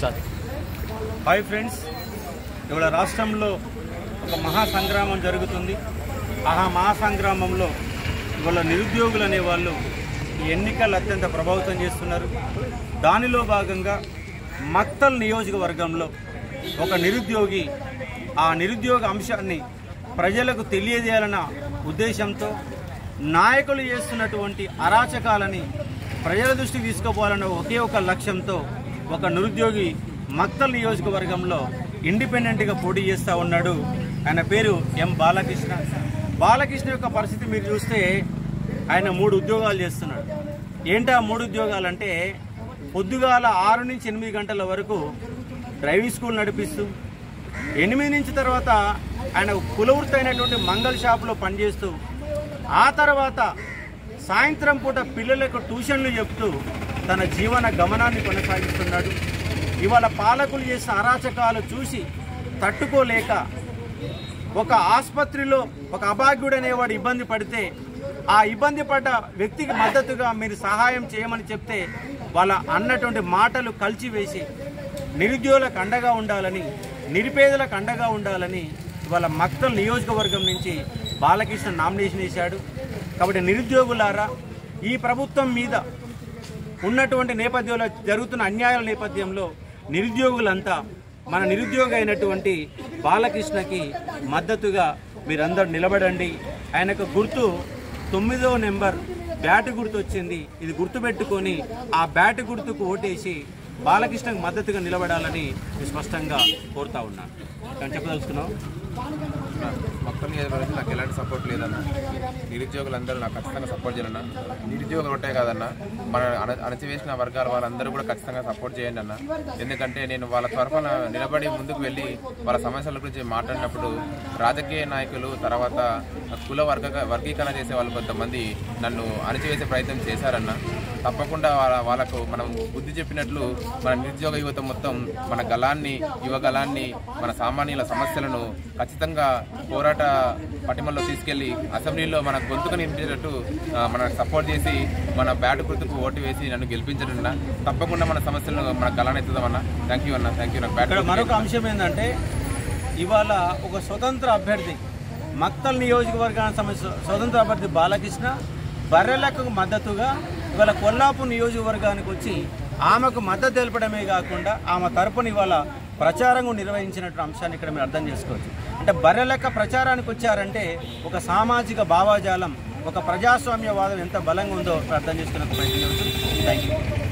Start. Hi friends, ఇవాళ రాష్ట్రంలో ఒక మహాసంగ్రామం జరుగుతుంది. ఆ మహాసంగ్రామంలో ఇవాళ నిరుద్యోగులు అనేవాళ్ళు ఈ ఎన్నికలు అత్యంత ప్రభావితం చేస్తున్నారు. దానిలో భాగంగా మక్తల్ నియోజకవర్గంలో ఒక నిరుద్యోగి ఆ నిరుద్యోగ అంశాన్ని ప్రజలకు తెలియజేయాలన్న ఉద్దేశంతో నాయకులు చేస్తున్నటువంటి అరాచకాలని ప్రజల దృష్టికి తీసుకుపోవాలన్న ఒకే ఒక లక్ష్యంతో ఒక నిరుద్యోగి మక్తల్ నియోజకవర్గంలో ఇండిపెండెంట్గా పోటీ చేస్తూ ఉన్నాడు. ఆయన పేరు ఎం బాలకృష్ణ. బాలకృష్ణ యొక్క పరిస్థితి మీరు చూస్తే ఆయన 3 ఉద్యోగాలు చేస్తున్నాడు. ఏంటి ఆ 3 ఉద్యోగాలు అంటే, పొద్దుగాల 6 నుంచి 8 గంటల వరకు డ్రైవింగ్ స్కూల్ నడిపిస్తూ, 8 నుంచి తర్వాత ఆయన కులవృత్తి అయినటువంటి మంగళ షాప్లో పనిచేస్తూ, ఆ తర్వాత సాయంత్రం పూట పిల్లలకు ట్యూషన్లు చెప్తూ తన జీవన గమనాన్ని కొనసాగిస్తున్నాడు. ఇవాళ పాలకులు చేసిన అరాచకాలు చూసి తట్టుకోలేక ఒక ఆసుపత్రిలో ఒక అభాగ్యుడు అనేవాడు ఇబ్బంది పడితే, ఆ ఇబ్బంది పడ్డ వ్యక్తికి మద్దతుగా మీరు సహాయం చేయమని చెప్తే వాళ్ళ అన్నటువంటి మాటలు కలిచివేసి నిరుద్యోగులకు అండగా ఉండాలని, నిరుపేదలకు అండగా ఉండాలని ఇవాళ మక్తల్ నియోజకవర్గం నుంచి బాలకృష్ణ నామినేషన్ వేశాడు. కాబట్టి నిరుద్యోగులారా, ఈ ప్రభుత్వం మీద ఉన్నటువంటి నేపథ్యంలో జరుగుతున్న అన్యాయాల నేపథ్యంలో నిరుద్యోగులంతా మన నిరుద్యోగి అయినటువంటి బాలకృష్ణకి మద్దతుగా మీరందరూ నిలబడండి. ఆయనకు గుర్తు 9వ నెంబర్ బ్యాట్ గుర్తు వచ్చింది. ఇది గుర్తుపెట్టుకొని ఆ బ్యాట్ గుర్తుకు ఓటేసి బాలకృష్ణకు మద్దతుగా నిలబడాలని స్పష్టంగా కోరుతా ఉన్నాను. కానీ చెప్పదలుచుకున్నావు, మక్తల్ నియోజకవర్గం నాకు ఎలాంటి సపోర్ట్ లేదన్న. నిరుద్యోగులందరూ నాకు ఖచ్చితంగా సపోర్ట్ చేయాలన్న. నిరుద్యోగులు ఒకటే కాదన్న, మన అణచివేసిన వర్గాల వాళ్ళందరూ కూడా ఖచ్చితంగా సపోర్ట్ చేయండి అన్న. ఎందుకంటే నేను వాళ్ళ తరఫున నిలబడి ముందుకు వెళ్ళి వాళ్ళ సమస్యల గురించి మాట్లాడినప్పుడు రాజకీయ నాయకులు, తర్వాత కుల వర్గీకరణ చేసే వాళ్ళు కొంతమంది నన్ను అణచివేసే ప్రయత్నం చేశారన్న. తప్పకుండా వాళ్ళకు మనం బుద్ధి చెప్పినట్లు మన నిరుద్యోగ యువత మొత్తం మన గలాన్ని, యువగలాన్ని, మన సామాన్యుల సమస్యలను ఖచ్చితంగా పోరాట పటిమల్లో తీసుకెళ్లి అసెంబ్లీలో మన గొంతుకు నింపేటట్టు మనకు సపోర్ట్ చేసి మన బ్యాట్ గుర్తుకు ఓటు వేసి నన్ను గెలిపించడన్నా తప్పకుండా మన సమస్యలను మన గలాన్ని ఎత్తుదామన్నా. థ్యాంక్ యూ అన్న, థ్యాంక్ యూ. నాకు మరొక అంశం ఏంటంటే, ఇవాళ ఒక స్వతంత్ర అభ్యర్థి మక్తల్ నియోజకవర్గానికి సంబంధించిన స్వతంత్ర అభ్యర్థి బాలకృష్ణ బర్రెలకు మద్దతుగా ఇవాళ కొల్లాపూర్ నియోజకవర్గానికి వచ్చి ఆమెకు మద్దతు తెలపడమే కాకుండా ఆమె తరపున ఇవాళ ప్రచారం నిర్వహించినటువంటి అంశాన్ని ఇక్కడ మీరు అర్థం చేసుకోవచ్చు. అంటే బర్రెలెక్క ప్రచారానికి వచ్చారంటే ఒక సామాజిక భావజాలం, ఒక ప్రజాస్వామ్యవాదం ఎంత బలంగా ఉందో అర్థం చేసుకునే ప్రయత్నం. Thank you.